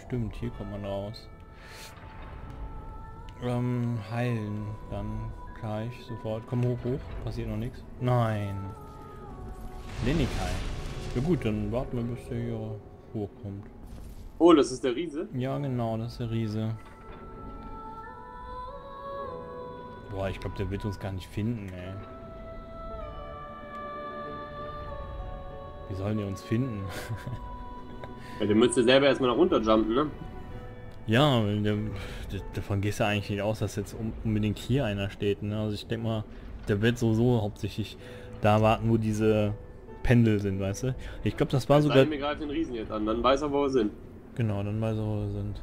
stimmt, hier kommt man raus. Heilen, dann gleich sofort. Komm hoch, hoch. Passiert noch nichts. Nein. Lenikai. Ja gut, dann warten wir, bis der hier hochkommt. Oh, das ist der Riese? Ja genau, das ist der Riese. Boah, ich glaube, der wird uns gar nicht finden, ey. Wie sollen die uns finden? Ja, der müsste selber erstmal nach runter jumpen, ne? Ja, davon gehst du eigentlich nicht aus, dass jetzt unbedingt hier einer steht, ne? Also ich denke mal, der wird so hauptsächlich da warten, wo diese Pendel sind, weißt du? Ich glaube, das war sogar... Wir greifen den Riesen jetzt an, dann weiß er, wo wir sind. Genau, dann weiß er, wo wir sind.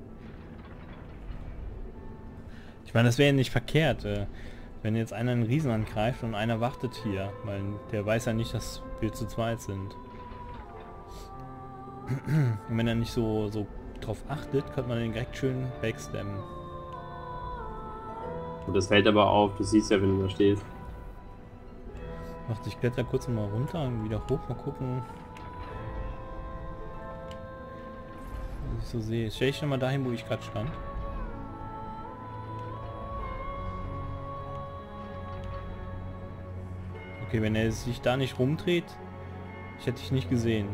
Ich meine, das wäre ja nicht verkehrt, wenn jetzt einer einen Riesen angreift und einer wartet hier, weil der weiß ja nicht, dass wir zu zweit sind. Und wenn er nicht so drauf achtet, könnte man den direkt schön backstammen. Und das fällt aber auf, du siehst ja, wenn du da stehst. Macht, ich kletter kurz mal runter und wieder hoch, mal gucken. Was ich so sehe. Stell ich nochmal dahin, wo ich gerade stand. Okay, wenn er sich da nicht rumdreht, ich hätte dich nicht gesehen.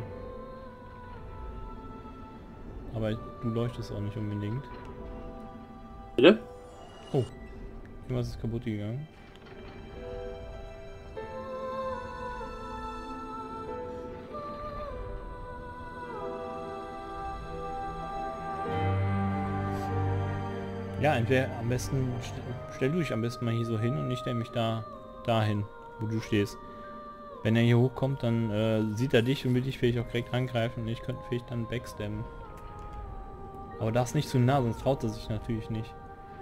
Aber du leuchtest auch nicht unbedingt. Bitte? Oh, irgendwas ist kaputt gegangen. Ja, entweder am besten stell du dich am besten mal hier so hin und ich stelle mich dahin, wo du stehst. Wenn er hier hochkommt, dann sieht er dich und will dich vielleicht auch direkt angreifen und ich könnte vielleicht dann backstammen. Aber das nicht zu nah, sonst traut er sich natürlich nicht.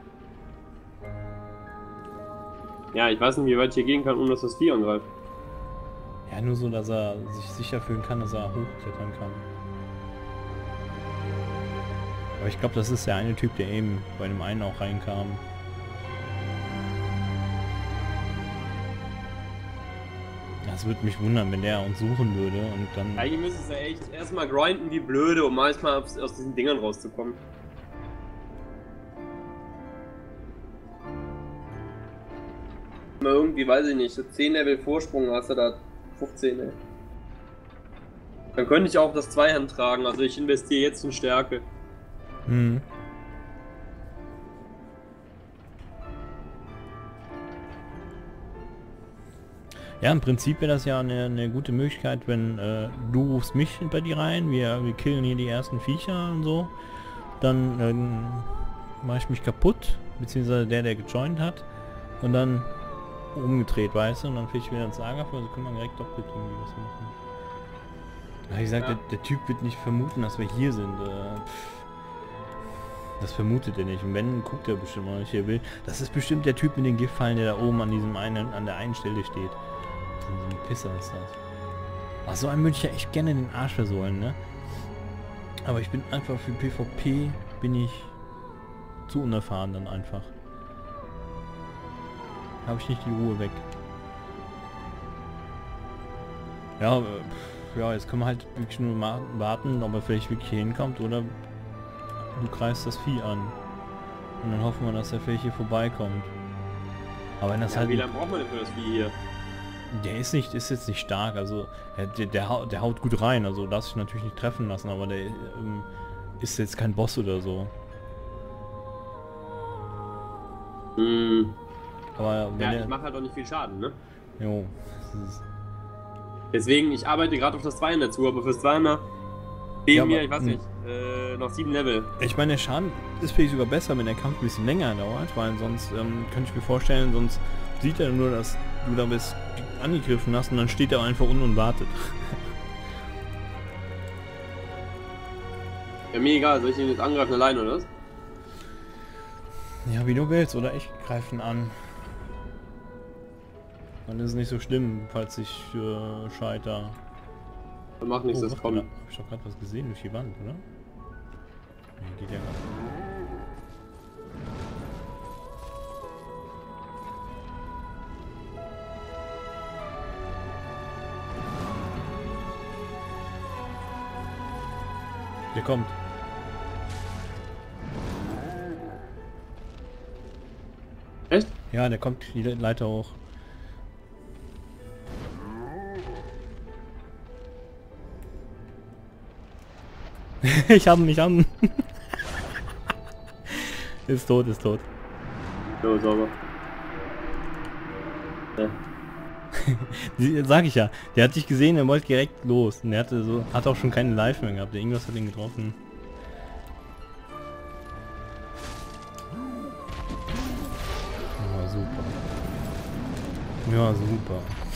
Ja, ich weiß nicht, wie weit ich hier gehen kann, ohne dass das Vieh angreift. Ja, nur so, dass er sich sicher fühlen kann, dass er hochklettern kann. Aber ich glaube, das ist der eine Typ, der eben bei dem einen auch reinkam. Das würde mich wundern, wenn der uns suchen würde und dann... Eigentlich müsstest du echt erstmal grinden wie blöde, um manchmal aus diesen Dingern rauszukommen. Irgendwie, weiß ich nicht, so 10 Level Vorsprung hast du da 15, ey. Dann könnte ich auch das Zweihand tragen, also ich investiere jetzt in Stärke. Hm. Ja, im Prinzip wäre das ja eine gute Möglichkeit, wenn du rufst mich bei dir rein, wir killen hier die ersten Viecher und so, dann mache ich mich kaputt, beziehungsweise der gejoint hat und dann umgedreht, weißt du, und dann fliege ich wieder ins Lagerfeuer, also können wir direkt doppelt irgendwie was machen. Ja, wie gesagt, Ja. der Typ wird nicht vermuten, dass wir hier sind. Das vermutet er nicht. Und wenn, guckt er bestimmt mal, was ich hier will. Das ist bestimmt der Typ mit den Giftfallen, der da oben an der einen Stelle steht. So ein Pisser ist das. Ach, so einen würde ich ja echt gerne den Arsch versohlen, ne? Aber ich bin einfach für PvP, bin ich zu unerfahren dann einfach. Habe ich nicht die Ruhe weg. Ja, ja, jetzt können wir halt wirklich nur warten, ob er vielleicht wirklich hier hinkommt oder du greifst das Vieh an. Und dann hoffen wir, dass er vielleicht hier vorbeikommt. Aber wenn das Ja, halt... wie lange braucht man denn für das Vieh hier? Der ist jetzt nicht stark, also der haut gut rein, also darf sich natürlich nicht treffen lassen, aber der ist jetzt kein Boss oder so. Hm. Aber wenn Ja, ich mache halt auch nicht viel Schaden, ne? Jo. Deswegen, ich arbeite gerade auf das Zweihand dazu, aber fürs Zweihand fehlen Ja, mir, aber- ich weiß nicht, noch 7 Level. Ich meine, der Schaden ist vielleicht sogar besser, wenn der Kampf ein bisschen länger dauert, weil sonst könnte ich mir vorstellen, sonst sieht er nur, dass du da bist angegriffen hast und dann steht er einfach unten und wartet. Ja, mir egal, soll ich ihn jetzt angreifen alleine, oder was? Ja, wie du willst, oder ich greife ihn an. Dann ist es nicht so schlimm, falls ich scheiter. Dann macht nichts, das warte kommt. mal, hab ich doch gerade was gesehen durch die Wand, oder? Nee, geht ja gar nicht. Der kommt. Ja, der kommt die Leiter hoch. Ich hab ihn. Ist tot. So, sauber. Ja. Sag ich ja. Der hat dich gesehen, der wollte direkt los. Und der hat auch schon keine Life mehr gehabt. Irgendwas hat ihn getroffen. Ja, super. Ja, super.